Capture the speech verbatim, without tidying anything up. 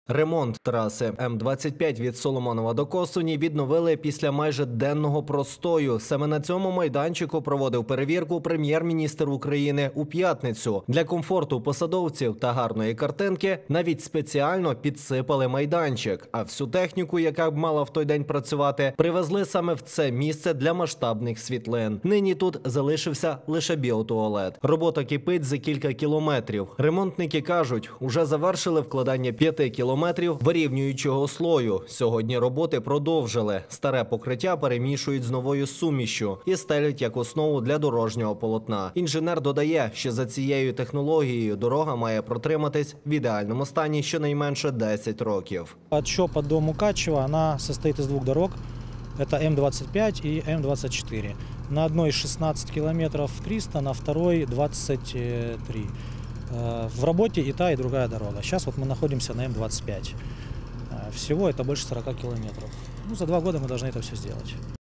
Ремонт траси М двадцять п'ять від Соломонова до Косуні відновили після майже денного простою. Саме на цьому майданчику проводив перевірку прем'єр-міністр України у п'ятницю. Для комфорту посадовців та гарної картинки навіть спеціально підсипали майданчик. А всю техніку, яка б мала в той день працювати, привезли саме в це місце для масштабних світлин. Нині тут залишився лише біотуалет. Робота кипить за кілька кілометрів. Ремонтники кажуть, уже завершили вкладання п'яти кілометрів вирівнюючого слою. Сьогодні роботи продовжили. Старе покриття перемішують з новою сумішшю і стелять як основу для дорожнього полотна. Інженер додає, що за цією технологією дорога має протриматись в ідеальному стані щонайменше десять років. От ЧОПа до Мукачева она состоит из двух дорог. Это М двадцать пять и М двадцать четыре. На одной шестнадцать километров триста, на второй двадцать три. В работе и та, и другая дорога. Сейчас вот мы находимся на М двадцать пять. Всего это больше сорока километров. Ну, за два года мы должны это все сделать.